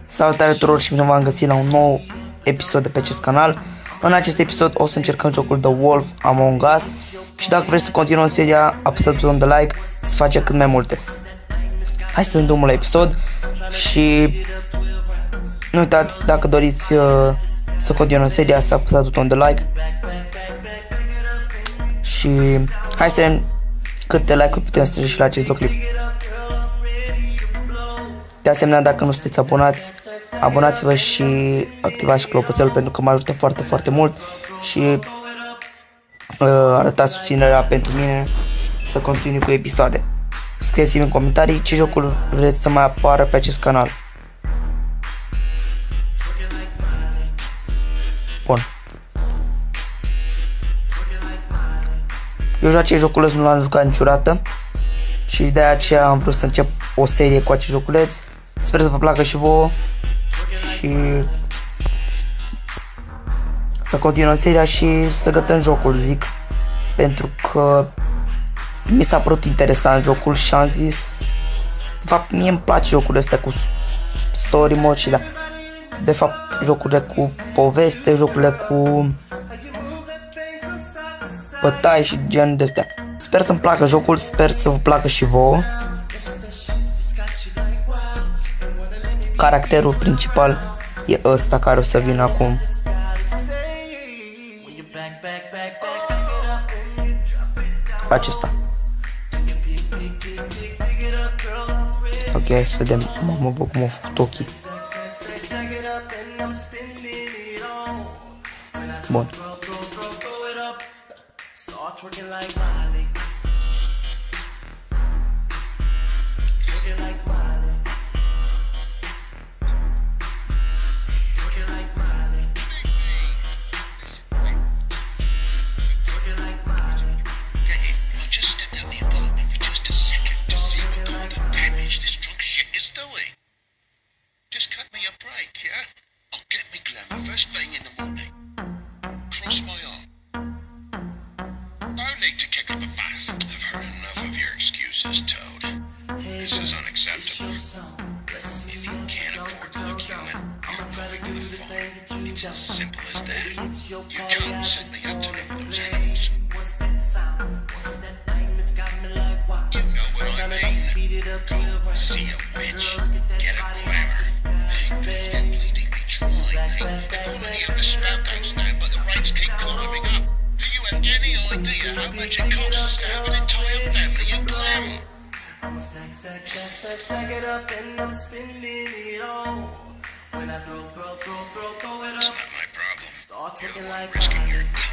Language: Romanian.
Salutare tuturor și bine v-am găsit la un nou episod de pe acest canal. În acest episod o să încercăm jocul The Wolf Among Us și dacă vreți să continuăm seria, apăsați butonul de like să face cât mai multe. Hai să dăm drumul la episod și nu uitați, dacă doriți să continuăm seria, să apăsați butonul de like și hai să vedem câte like-uri putem strânge și la acest clip. De asemenea, dacă nu sunteți abonați, abonați-vă și activați clopoțelul pentru că mă ajută foarte, foarte mult și arătați susținerea pentru mine să continui cu episoade. Scrieți-mi în comentarii ce jocuri vreți să mai apară pe acest canal. Bun. Eu acest joculeț nu l-am jucat niciodată și de aceea am vrut să încep o serie cu acest joculeț. Sper să vă placă și vouă și să continuăm seria și să gătăm jocul, zic, pentru că mi s-a părut interesant jocul și am zis, de fapt mie îmi place jocurile astea cu story mode și da, de fapt jocurile cu poveste, jocurile cu bătaie și gen de astea. Sper să-mi placă jocul, sper să vă placă și vouă. Caracterul principal e ăsta care o să vină acum. Acesta. Ok, hai să vedem. Mamă, bă, cum au făcut ochii. Bun. Toad. This is unacceptable. If you can't afford to look human, you're going to the farm. It's as simple as that. You can't set me up to live with those animals. You know what I mean. Go see a witch. Get a glamour. Hey, they're bleedingly trying. Hey, the quality of the smell goes down, but the rates keep climbing up. Do you have any idea how much it costs to have an entire family in glamour? Stack it up and I'm spending it all. When I throw it up. It's not my problem. You're the one risking your time.